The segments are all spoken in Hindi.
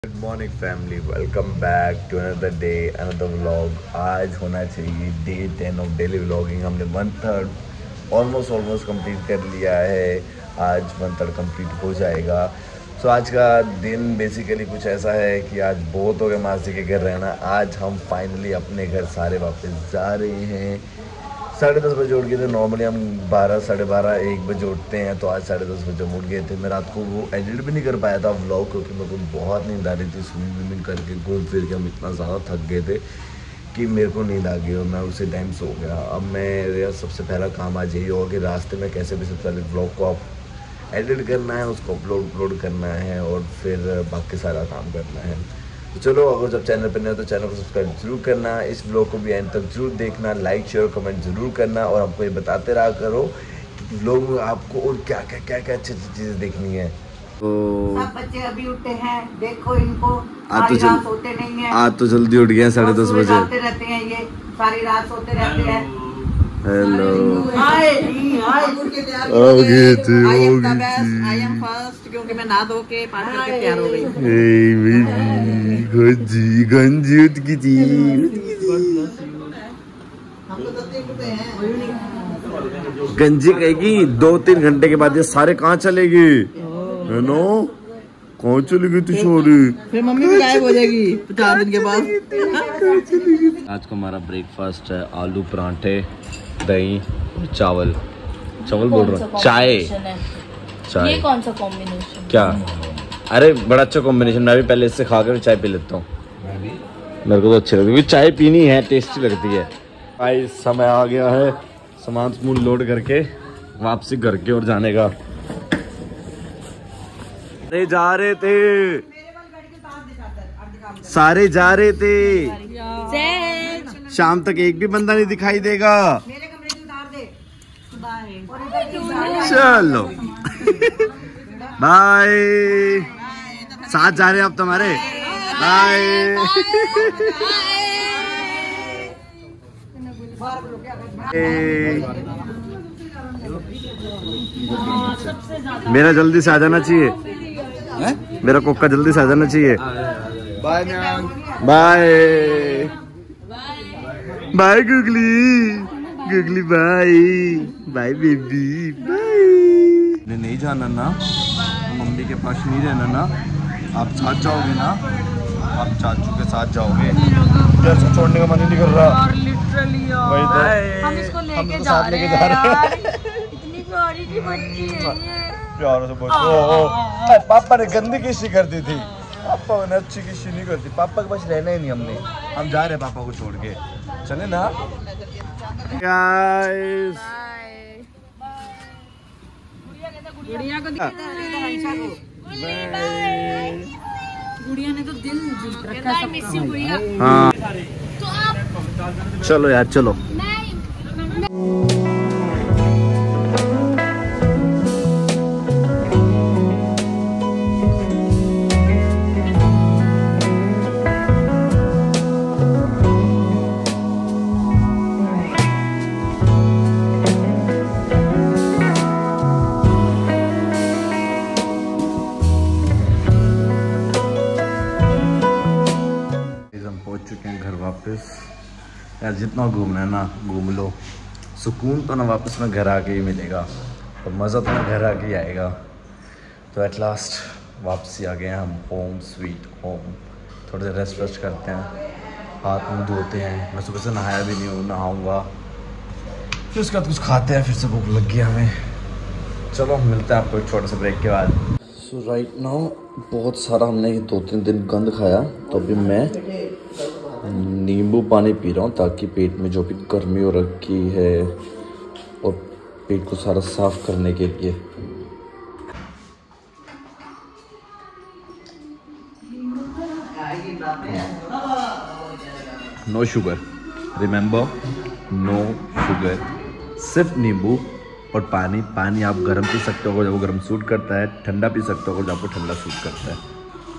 Good morning family, welcome back to another day another vlog. आज होना चाहिए डे 10 ऑफ डेली व्लॉगिंग। हमने 1/3 ऑलमोस्ट कंप्लीट कर लिया है। आज 1/3 कंप्लीट हो जाएगा। सो आज का दिन बेसिकली कुछ ऐसा है कि आज बहुत हो गया मासी के घर रहना। आज हम फाइनली अपने घर सारे वापस जा रहे हैं। 10:30 बजे उठ गए थे। नॉर्मली हम 12, 12:30, 1 बजे उठते हैं, तो आज 10:30 बजे हम उठ गए थे। मैं रात को वो एडिट भी नहीं कर पाया था व्लॉग, क्योंकि मेरे को बहुत नींद आ रही थी। स्विमिंग करके घूम फिर के हम इतना ज़्यादा थक गए थे कि मेरे को नींद आ गई और मैं उसी टाइम सो गया। अब मेरा सबसे पहला काम आज यही होगा कि रास्ते में कैसे भी सबसे पहले व्लॉग को एडिट करना है, उसको अपलोड करना है और फिर बाकी सारा काम करना है। तो चलो, अगर जब चैनल पर नहीं हो तो चैनल को सब्सक्राइब जरूर करना, इस ब्लॉग को भी एंड तक जरूर देखना, लाइक शेयर कमेंट जरूर करना और हमको ये बताते रहा करो कि ब्लॉग में आपको और क्या अच्छी चीज़ें देखनी है। तो सब बच्चे अभी उठे हैं, देखो इनको सारी रात सोते नहीं है। आज तो जल्दी उठ गए हैं, 10:30 बजे रहते हैं, ये सारी रात सोते रहते हैं। हेलो, आई एम फर्स्ट, क्योंकि मैं नहा धो के पाठ करके तैयार हो गई। गंजी उठ की थी। गंजी कहेगी 2-3 घंटे के बाद ये सारे कहाँ चलेगी? है नो, कौन चलेगी तू छोरी? फिर मम्मी भी गायब हो जाएगी 4 दिन के बाद। आज का हमारा ब्रेकफास्ट है आलू पराठे, दही और चावल बोल रहा हूँ, चाय। ये कौन सा कॉम्बिनेशन? क्या? अरे बड़ा अच्छा कॉम्बिनेशन। मैं भी पहले इससे खा कर चाय पी लेता हूँ। मेरे को तो अच्छी लगती है, चाय पीनी है, टेस्टी लगती है। भाई समय आ गया है सामान लोड करके वापसी घर के और जाने का। अरे जा रहे थे, सारे जा रहे थे। शाम तक एक भी बंदा नहीं दिखाई देगा। चलो बाय। साथ जा रहे हैं अब तुम्हारे। बाय। मेरा जल्दी से आ जाना चाहिए, मेरा कोका जल्दी से आ जाना चाहिए। Bye bye bye googly bye bye baby bye. नहीं जाना ना, मम्मी के पास नहीं रहना ना, आप साथ जाओगे ना, आप चाचू के साथ जाओगे। इसको छोड़ने का मन ही नहीं कर रहा। और लिटरली वही तो हम इसको लेके तो जा साथ रहे लेके हैं जा रहे यार। इतनी प्यारी सी बच्ची है ये। प्यार से बोल। पापा ने गंदी किसी कर दी थी, पापा ने अच्छी किसी नहीं करती। पापा के पास रहना ही नहीं हमने, हम जा रहे हैं पापा को छोड़ के। चले ना गाइस। गुड़िया को गुड़िया ने तो दिल जीत रखा है। हाँ चलो यार, चलो। वापस यार, जितना घूमना है ना घूम लो। सुकून तो ना वापस में घर आके ही मिलेगा, और मज़ा तो ना घर आके ही आएगा। तो एट लास्ट वापसी आ गए हैं हम, होम स्वीट होम। थोड़ा सा रेस्ट करते हैं, हाथ मुँह धोते हैं। मैं सुबह से नहाया भी नहीं हूँ, नहाऊँगा फिर उसके बाद कुछ खाते हैं। फिर से भूख लग गया हमें। चलो मिलते हैं आपको एक छोटे से ब्रेक के बाद। सो राइट नाउ बहुत सारा हमने 2-3 दिन गंद खाया, तो अभी मैं नींबू पानी पी रहा हूँ, ताकि पेट में जो भी गर्मी हो रखी है और पेट को सारा साफ करने के लिए। No sugar, remember, no sugar, सिर्फ नींबू और पानी आप गर्म पी सकते हो जब वो गर्म सूट करता है, ठंडा पी सकते हो जब आपको ठंडा सूट करता है।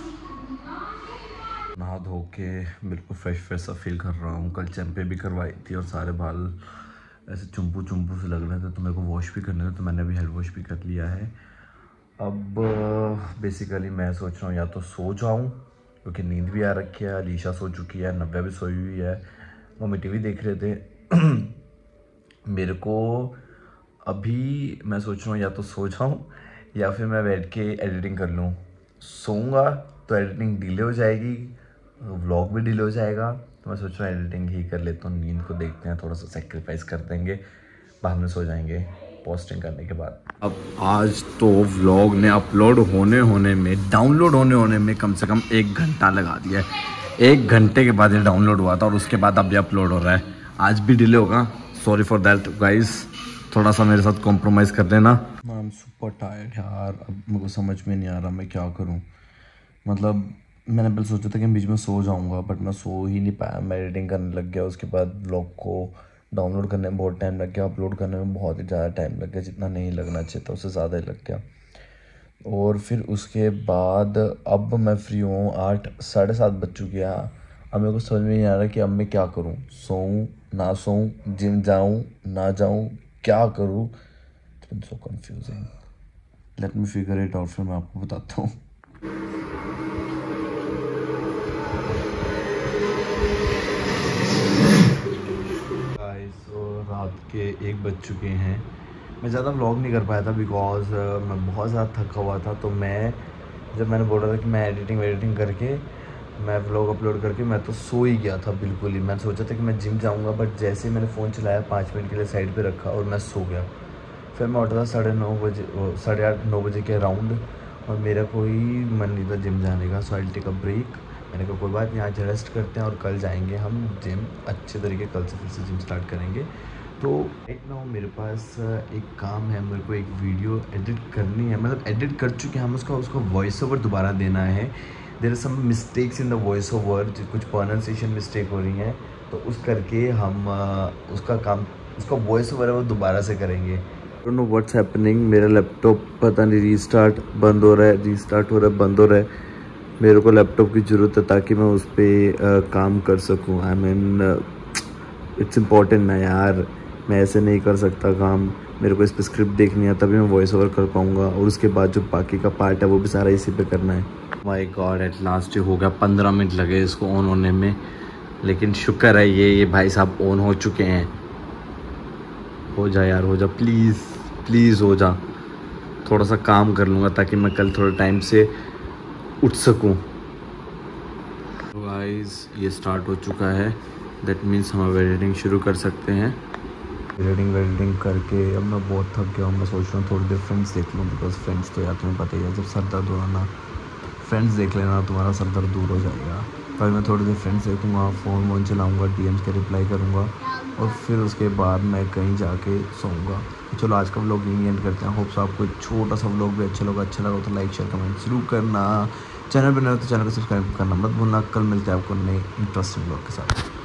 नहा धो के बिल्कुल फ्रेश सा फील कर रहा हूँ। कल चैम्पे भी करवाई थी और सारे बाल ऐसे चुम्पू से लग रहे थे, तो मेरे को वॉश भी करने थे, तो मैंने अभी हेड वॉश भी कर लिया है। अब बेसिकली मैं सोच रहा हूँ या तो सो जाऊँ क्योंकि नींद भी आ रखी है। अलीशा सो चुकी है, नव्या भी सोई हुई है, मम्मी टीवी देख रहे थे। मेरे को अभी मैं सोच रहा हूँ या तो सो जाऊँ या फिर मैं बैठ के एडिटिंग कर लूँ। सोऊंगा तो एडिटिंग डिले हो जाएगी, व्लॉग भी डिले हो जाएगा, तो मैं सोच रहा हूँ एडिटिंग ही कर लेता हूँ। नींद को देखते हैं, थोड़ा सा सेक्रीफाइस कर देंगे, बाद में सो जाएंगे पोस्टिंग करने के बाद। अब आज तो व्लॉग ने अपलोड होने में डाउनलोड होने में कम से कम 1 घंटा लगा दिया है। 1 घंटे के बाद ये डाउनलोड हुआ था और उसके बाद अब ये अपलोड हो रहा है। आज भी डिले होगा, सॉरी फॉर दैट गाइस, थोड़ा सा मेरे साथ कॉम्प्रोमाइज़ कर देना। आई एम सुपर टायर्ड यार, अब मेरे को समझ में नहीं आ रहा मैं क्या करूं। मतलब मैंने पहले सोचा था कि बीच में सो जाऊंगा, बट मैं सो ही नहीं पाया। मैं एडिटिंग करने लग गया, उसके बाद ब्लॉग को डाउनलोड करने में बहुत टाइम लग गया, अपलोड करने में बहुत ही ज़्यादा टाइम लग गया, जितना नहीं लगना चाहिए था उससे ज़्यादा ही लग गया। और फिर उसके बाद अब मैं फ्री हूँ, 8 साढ़े 7 बज चुके हैं। अब मेरे को समझ में नहीं आ रहा कि अब मैं क्या करूँ, सोऊं ना सोऊं, जिम जाऊँ ना जाऊँ, क्या करूँ। It's so confusing, let me figure it out, फिर मैं आपको बताता हूँ। रात के 1 बज चुके हैं। मैं ज़्यादा व्लॉग नहीं कर पाया था बिकॉज मैं बहुत ज़्यादा थका हुआ था। तो मैंने बोला था कि मैं एडिटिंग करके मैं व्लॉग अपलोड करके मैं तो सो ही गया था बिल्कुल ही। मैंने सोचा था कि मैं जिम जाऊंगा, बट जैसे ही मैंने फ़ोन चलाया 5 मिनट के लिए साइड पे रखा और मैं सो गया। फिर मैं उठा था 9:30 बजे, 8:30 9 बजे के अराउंड, और मेरा कोई मन नहीं था जिम जाने का। So I take a break. मैंने कहा कोई बात नहीं, आज रेस्ट करते हैं और कल जाएंगे हम जिम अच्छे तरीके, कल से फिर से जिम स्टार्ट करेंगे। तो राइट नाउ मेरे पास एक काम है, मेरे को एक वीडियो एडिट करनी है, मतलब एडिट कर चुके हैं हम, उसका वॉइस ओवर दोबारा देना है। There are some mistakes in the voice over, कुछ प्रोनाउंसिएशन मिस्टेक हो रही हैं, तो उस करके हम उसका वॉइस ओवर है वो दोबारा से करेंगे। I don't know what's happening, मेरा लैपटॉप पता नहीं रीस्टार्ट बंद हो रहा है, रीस्टार्ट हो रहा है, बंद हो रहा है। मेरे को लैपटॉप की ज़रूरत है ताकि मैं उस पर काम कर सकूँ। आई मीन इट्स इम्पॉर्टेंट ना यार, मैं ऐसे नहीं कर सकता काम। मेरे को इस पर स्क्रिप्ट देखनी है, तभी मैं वॉइस ओवर कर पाऊँगा, और उसके बाद जो बाकी का पार्ट है वो भी सारा इसी पे करना है। माय गॉड, एट लास्ट हो गया, 15 मिनट लगे इसको ऑन होने में, लेकिन शुक्र है ये भाई साहब ऑन हो चुके हैं। हो जा यार, हो जा प्लीज़ हो जा। थोड़ा सा काम कर लूँगा ताकि मैं कल थोड़ा टाइम से उठ सकूँ। तो गाइस ये स्टार्ट हो चुका है, दैट मीन्स हम अब एडिटिंग शुरू कर सकते हैं। एडिटिंग करके अब मैं बहुत थक गया हूँ। मैं सोच रहा हूँ थोड़ी देर फ्रेंड्स देख लूँ, बिकॉज फ्रेंड्स तो यार तुम्हें पता ही है, जब सर दर्द हो रहा ना, फ्रेंड्स देख लेना, तुम्हारा सर दर्द दूर हो जाएगा। पर मैं थोड़ी देर फ्रेंड्स देखूँगा, फ़ोन चलाऊँगा, DMs के रिप्लाई करूँगा, और फिर उसके बाद मैं कहीं जाके सोऊंगा। तो चलो आज का व्लॉग यहीं एंड करते हैं। होप्स आपको छोटा सा व्लॉग भी अच्छा लगा तो लाइक शेयर कमेंट जरूर करना। चैनल पर नए हो तो चैनल को सब्सक्राइब करना मत भूलना। कल मिलते हैं आपको नए इंटरेस्टिंग व्लॉग के साथ।